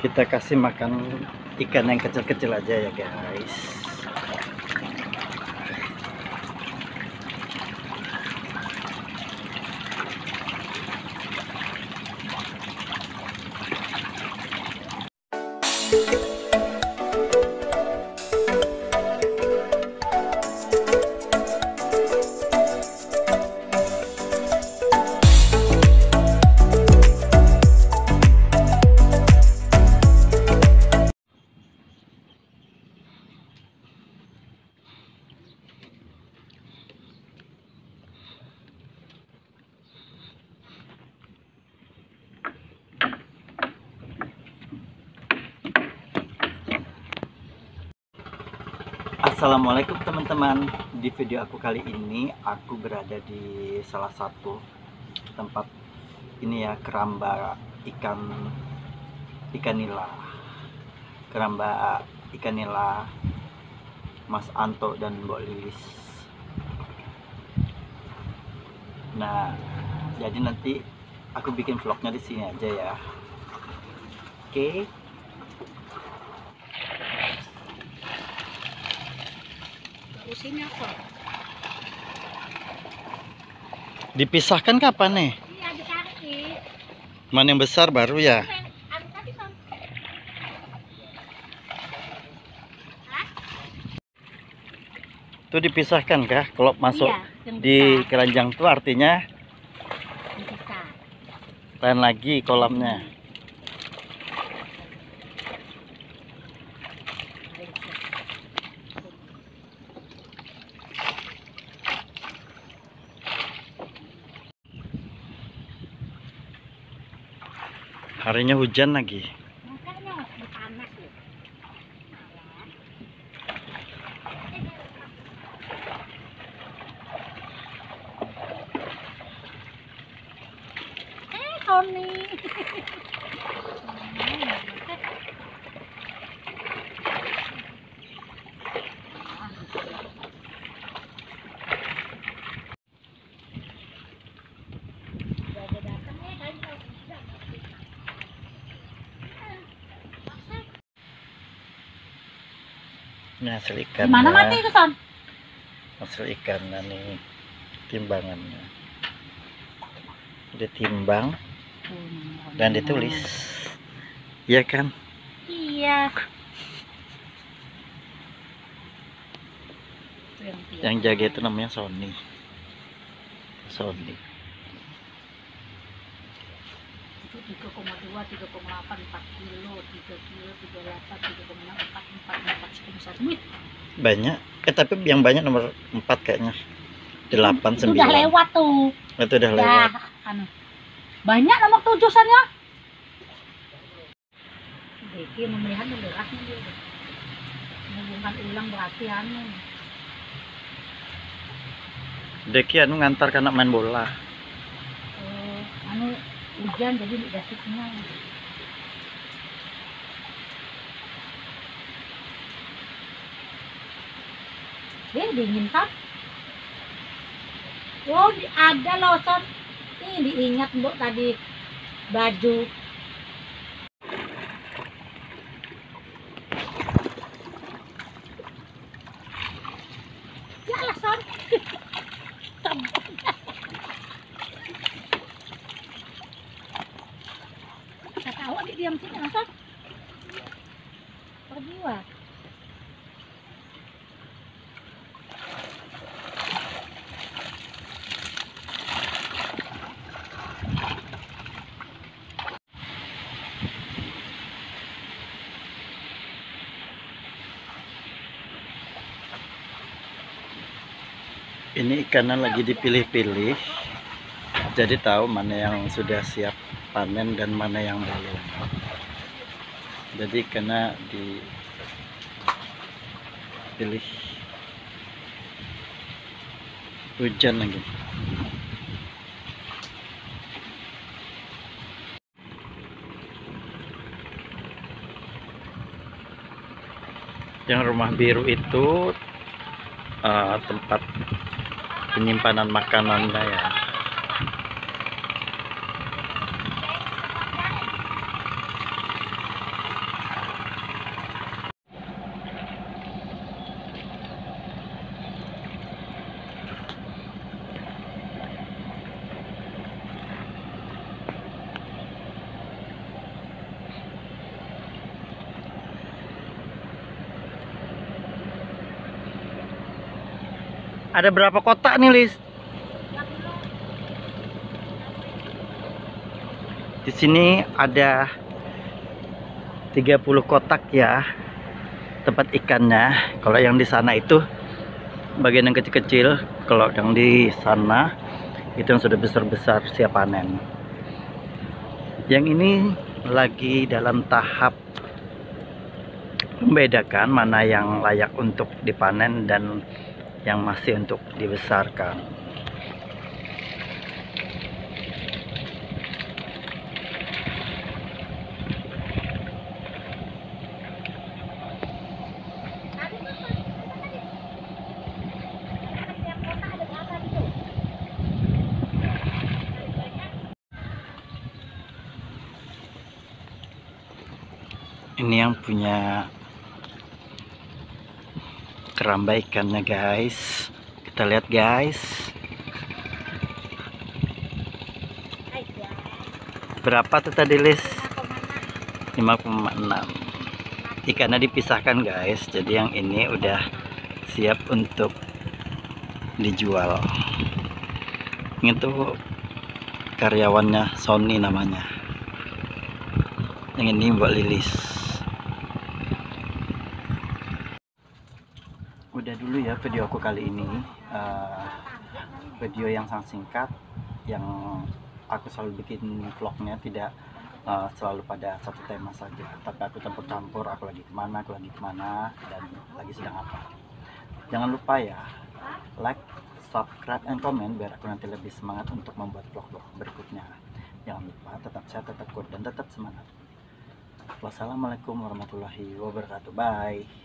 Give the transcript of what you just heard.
Kita kasih makan ikan yang kecil-kecil aja ya guys. Assalamualaikum teman-teman. Di video aku kali ini aku berada di salah satu tempat ini ya, keramba ikan nila. Keramba ikan nila Mas Anto dan Mbok Lilis. Nah, jadi nanti aku bikin vlognya di sini aja ya. Oke. Usinya apa? Dipisahkan kapan nih? Iya, ditarik. Mana yang besar baru ya? Itu dipisahkan kah? Kalau masuk di keranjang itu artinya lain lagi kolamnya. Harinya hujan lagi. Tony. Ini hasil ikan. Mana mati itu, Son? Hasil ikan nih, timbangannya. Ditimbang dan ditulis. Iya kan? Iya. Yang jaga itu namanya Sony. Itu 3,2, 3,8, 4 kilo, 3 kilo, 3,8, 3,6, 4, 4, 4, 1. Banyak. Tapi yang banyak nomor 4 kayaknya. 8, 9. Udah lewat tuh. Itu udah lewat. Anu. Banyak nomor 7 sannya. Deki memelihat berasnya dia. Menghubungkan ulang berarti anu. Deki anu ngantar ke anak main bola. Anu hujan jadi dikasihnya. Dingin kan? Oh, ada loh, Son. Ini diingat Mbok tadi baju. Ya lah, Son. Saya tahu adik diam sini, Son. Berdua. Ini ikannya lagi dipilih-pilih, jadi tahu mana yang sudah siap panen dan mana yang belum. Jadi ikannya dipilih. Hujan lagi. Yang rumah biru itu tempat penyimpanan makanannya ya. Ada berapa kotak nih, Lis? Di sini ada 30 kotak ya tempat ikannya. Kalau yang di sana itu bagian yang kecil-kecil, kalau yang di sana itu yang sudah besar-besar siap panen. Yang ini lagi dalam tahap membedakan mana yang layak untuk dipanen dan yang masih untuk dibesarkan. Ini yang punya keramba ikannya guys. Kita lihat guys. Berapa tuh tadi, Lis? 5,6. Ikannya dipisahkan guys. Jadi yang ini udah siap untuk dijual. Ini tuh karyawannya Sony namanya. Yang ini buat Lilis. Udah dulu ya video aku kali ini, video yang sangat singkat, yang aku selalu bikin vlognya tidak selalu pada satu tema saja, tapi aku campur-campur, aku lagi kemana, dan lagi sedang apa. Jangan lupa ya, like, subscribe, and comment biar aku nanti lebih semangat untuk membuat vlog-vlog berikutnya. Jangan lupa tetap sehat, tetap kuat, dan tetap semangat. Wassalamualaikum warahmatullahi wabarakatuh. Bye.